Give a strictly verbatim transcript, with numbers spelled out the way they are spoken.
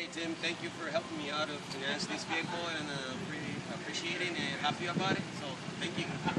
Hey Tim, thank you for helping me out to finance this vehicle, and uh, really appreciating and happy about it. So thank you.